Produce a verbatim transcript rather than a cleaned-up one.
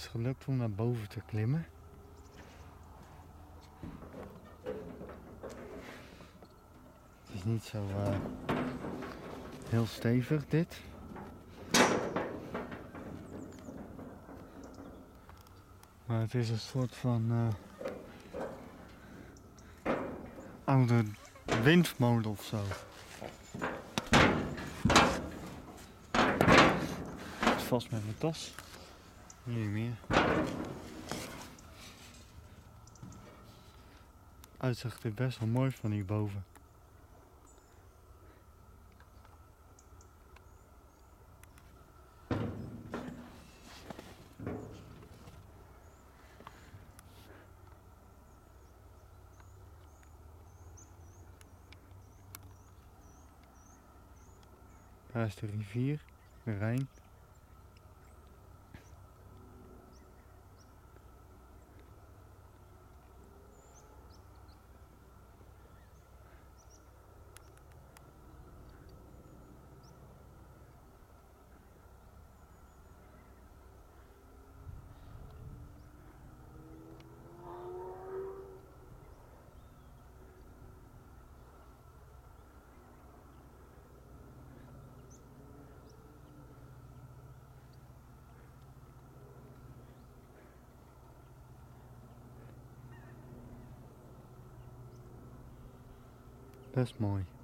gelukt om naar boven te klimmen. Het is niet zo uh, heel stevig dit. Maar het is een soort van uh, oude windmolen of zo. Ik zit vast met mijn tas. Niet meer. Uitzicht is best wel mooi van hierboven. Daar is de rivier, de Rijn. Best mooi.